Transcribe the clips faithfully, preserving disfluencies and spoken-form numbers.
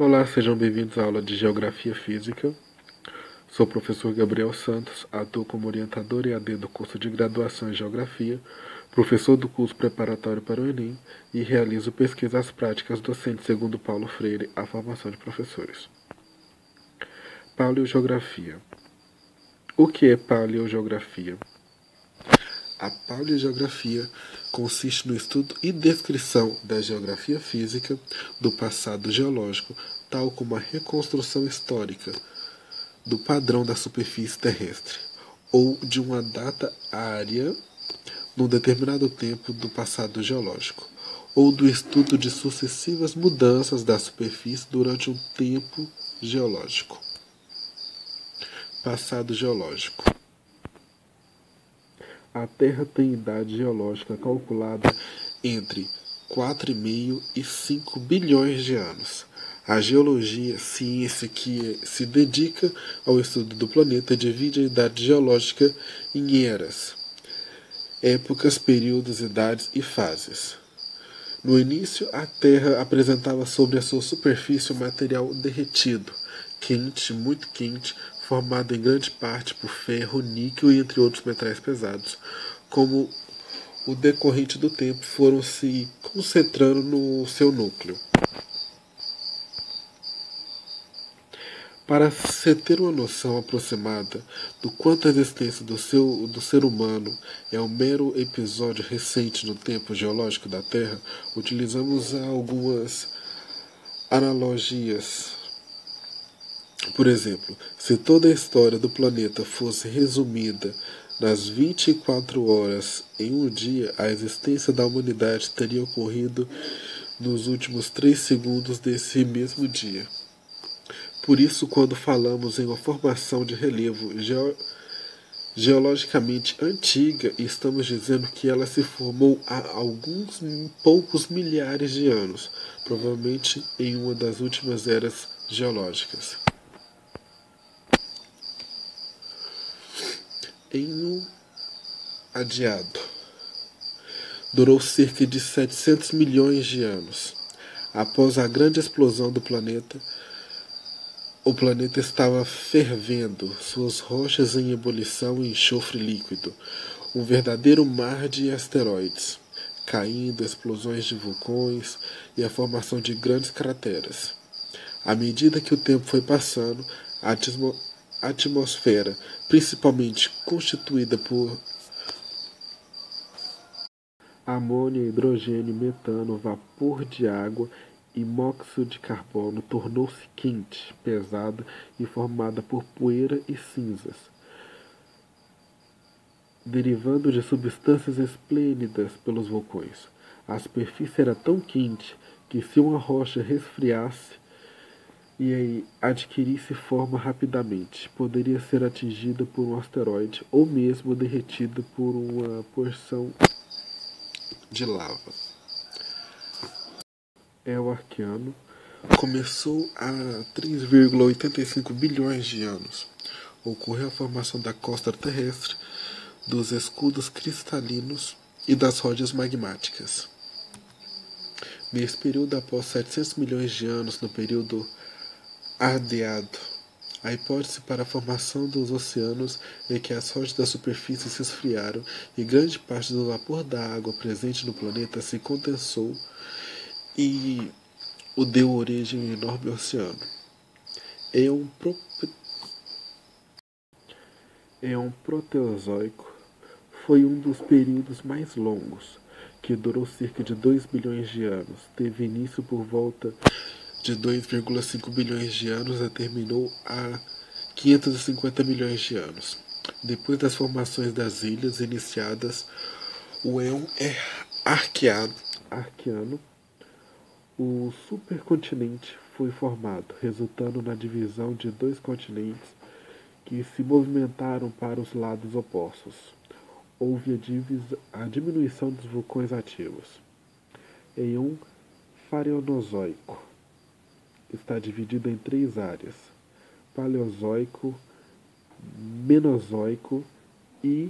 Olá, sejam bem-vindos à aula de Geografia Física. Sou o professor Gabriel Santos, atuo como orientador E A D do curso de graduação em Geografia, professor do curso preparatório para o Enem e realizo pesquisas práticas docentes segundo Paulo Freire, a formação de professores. Paleogeografia. O que é paleogeografia? A paleogeografia consiste no estudo e descrição da geografia física do passado geológico, tal como a reconstrução histórica do padrão da superfície terrestre, ou de uma data área num determinado tempo do passado geológico, ou do estudo de sucessivas mudanças da superfície durante um tempo geológico. Passado geológico. A Terra tem idade geológica calculada entre quatro vírgula cinco e cinco bilhões de anos. A geologia, ciência que se dedica ao estudo do planeta, divide a idade geológica em eras, épocas, períodos, idades e fases. No início, a Terra apresentava sobre a sua superfície um material derretido, quente, muito quente, formado em grande parte por ferro, níquel e entre outros metais pesados. Como o decorrente do tempo foram se concentrando no seu núcleo. Para se ter uma noção aproximada do quanto a existência do, seu, do ser humano é um mero episódio recente no tempo geológico da Terra, utilizamos algumas analogias. Por exemplo, se toda a história do planeta fosse resumida nas vinte e quatro horas em um dia, a existência da humanidade teria ocorrido nos últimos três segundos desse mesmo dia. Por isso, quando falamos em uma formação de relevo geo geologicamente antiga, estamos dizendo que ela se formou há alguns poucos milhares de anos, provavelmente em uma das últimas eras geológicas. Enio adiado. Durou cerca de setecentos milhões de anos. Após a grande explosão do planeta, o planeta estava fervendo, suas rochas em ebulição e enxofre líquido, um verdadeiro mar de asteroides, caindo, explosões de vulcões e a formação de grandes crateras. À medida que o tempo foi passando, a atmosfera A atmosfera, principalmente constituída por amônia, hidrogênio, metano, vapor de água e monóxido de carbono, tornou-se quente, pesada e formada por poeira e cinzas, derivando de substâncias esplêndidas pelos vulcões. A superfície era tão quente que, se uma rocha resfriasse e aí adquirisse forma rapidamente, poderia ser atingida por um asteroide ou mesmo derretida por uma porção de lava. El Arqueano começou há três vírgula oitenta e cinco bilhões de anos. Ocorreu a formação da crosta terrestre, dos escudos cristalinos e das rochas magmáticas. Nesse período, após setecentos milhões de anos, no período Ardeado, a hipótese para a formação dos oceanos é que as rochas da superfície se esfriaram e grande parte do vapor da água presente no planeta se condensou e o deu origem a um enorme oceano. É um, pro... é um proterozoico. Foi um dos períodos mais longos, que durou cerca de dois bilhões de anos. Teve início por volta de dois vírgula cinco bilhões de anos e terminou há quinhentos e cinquenta milhões de anos. Depois das formações das ilhas iniciadas, o éon é arqueado, arqueano, o supercontinente foi formado, resultando na divisão de dois continentes que se movimentaram para os lados opostos. Houve a, divisa, a diminuição dos vulcões ativos. Éon Paleozoico está dividido em três áreas: Paleozoico, Menozoico e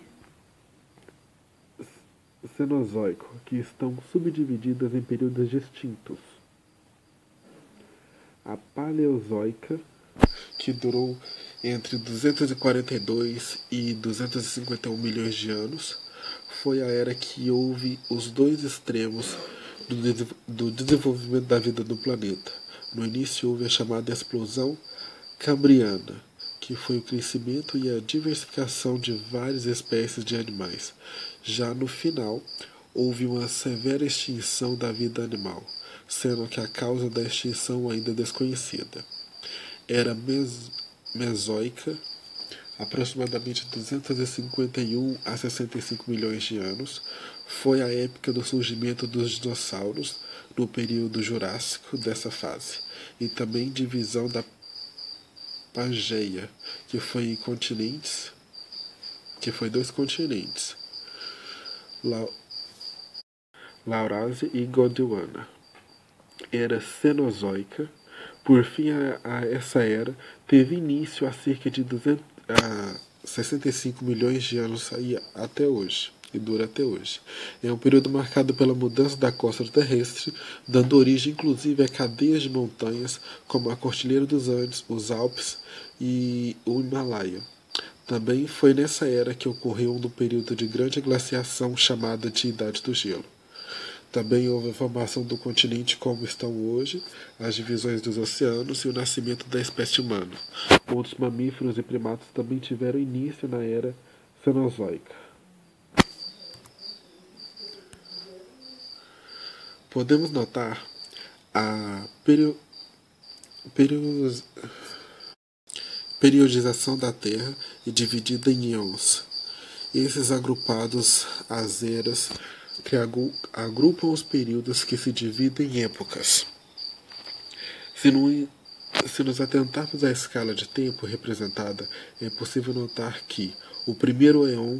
Cenozoico, que estão subdivididas em períodos distintos. A Paleozoica, que durou entre duzentos e quarenta e dois e duzentos e cinquenta e um milhões de anos, foi a era que houve os dois extremos do, de do desenvolvimento da vida no planeta. No início houve a chamada explosão cambriana, que foi o crescimento e a diversificação de várias espécies de animais. Já no final, houve uma severa extinção da vida animal, sendo que a causa da extinção ainda desconhecida. Era mes mesoica, aproximadamente duzentos e cinquenta e um a sessenta e cinco milhões de anos. Foi a época do surgimento dos dinossauros no período Jurássico dessa fase, e também divisão da Pangeia, que foi em continentes, que foi dois continentes, La Laurásia e Gondwana. Era Cenozoica. Por fim, a, a essa era teve início há cerca de duzentos, a sessenta e cinco milhões de anos e até hoje, e dura até hoje. É um período marcado pela mudança da costa terrestre, dando origem inclusive a cadeias de montanhas como a Cordilheira dos Andes, os Alpes e o Himalaia. Também foi nessa era que ocorreu um período de grande glaciação chamada de Idade do Gelo. Também houve a formação do continente como estão hoje, as divisões dos oceanos e o nascimento da espécie humana. Outros mamíferos e primatas também tiveram início na era Cenozoica. Podemos notar a perio... Perio... periodização da Terra e dividida em íons. Esses agrupados às eras que agrupam os períodos que se dividem em épocas. Se, no, se nos atentarmos à escala de tempo representada, é possível notar que o primeiro éon,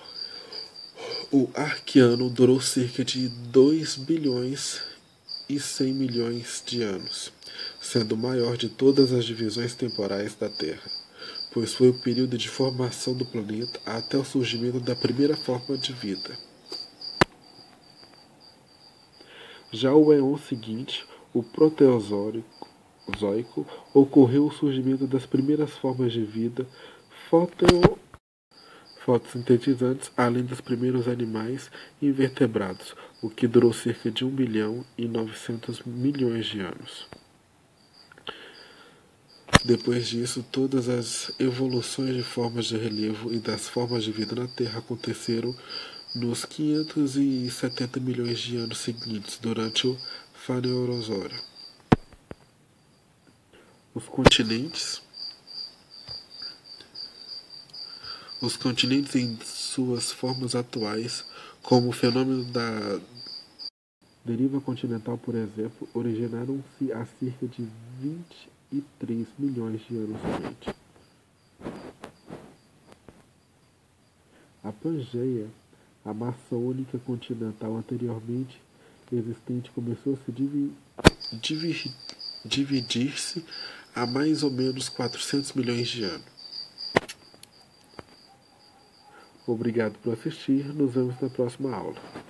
o Arquiano, durou cerca de dois bilhões e cem milhões de anos, sendo o maior de todas as divisões temporais da Terra, pois foi o período de formação do planeta até o surgimento da primeira forma de vida. Já o éon seguinte, o Proterozoico, ocorreu o surgimento das primeiras formas de vida foteo, fotossintetizantes, além dos primeiros animais invertebrados, o que durou cerca de um bilhão e novecentos milhões de anos. Depois disso, todas as evoluções de formas de relevo e das formas de vida na Terra aconteceram nos quinhentos e setenta milhões de anos seguintes, durante o Phanerozoico. Os continentes, os continentes em suas formas atuais, como o fenômeno da deriva continental, por exemplo, originaram-se há cerca de vinte e três milhões de anos somente. A Pangeia, a massa única continental anteriormente existente, começou a se divi divi dividir-se há mais ou menos quatrocentos milhões de anos. Obrigado por assistir. Nos vemos na próxima aula.